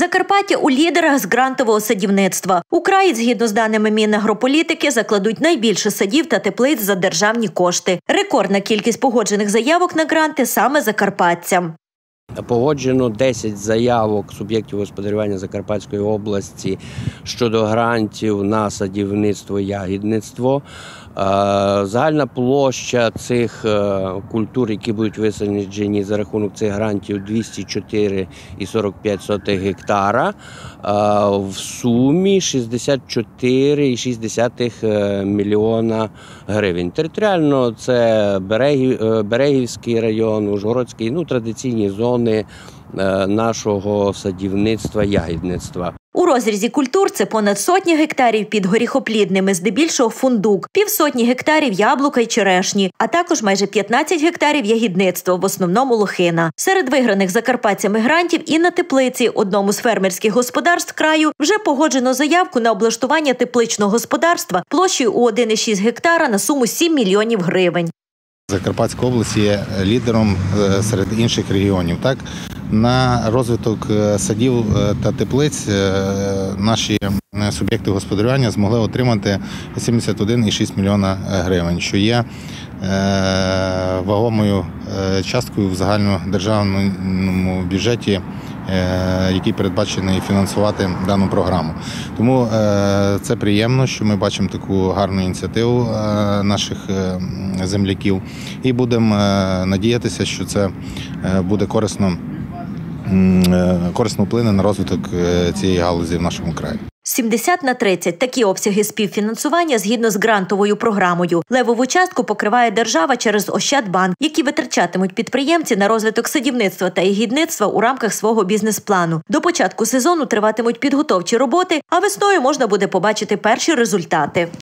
Закарпаття у лідерах з грантового садівництва. У краї, згідно з даними Мінагрополітики, закладуть найбільше садів та теплиць за державні кошти. Рекордна кількість погоджених заявок на гранти саме закарпатцям. Погоджено 10 заявок суб'єктів господарювання Закарпатської області щодо грантів на садівництво і ягідництво. Загальна площа цих культур, які будуть висаджені за рахунок цих грантів, 204,45 гектара. В сумі 64,6 мільйона гривень. Територіально це Берегівський район, Ужгородський, традиційні зони нашого садівництва, ягідництва. У розрізі культур це понад 100 гектарів під горіхоплідними, здебільшого фундук, 50 гектарів яблука й черешні, а також майже 15 гектарів ягідництва, в основному лохина. Серед виграних закарпатцями грантів і на теплиці одному з фермерських господарств краю вже погоджено заявку на облаштування тепличного господарства площею у 1,6 гектара на суму 7 мільйонів гривень. Закарпатська область є лідером серед інших регіонів. На розвиток садів та теплиць наші суб'єкти господарювання змогли отримати 71,6 мільйона гривень, що є вагомою часткою в загальнодержавному бюджеті, який передбачений фінансувати дану програму. Тому це приємно, що ми бачимо таку гарну ініціативу наших земляків і будемо надіятися, що це буде корисно вплине на розвиток цієї галузі в нашому краї. 70/30 – такі обсяги співфінансування згідно з грантовою програмою. Левову частку покриває держава через Ощадбанк, які витрачатимуть підприємці на розвиток садівництва та ягідництва у рамках свого бізнес-плану. До початку сезону триватимуть підготовчі роботи, а весною можна буде побачити перші результати.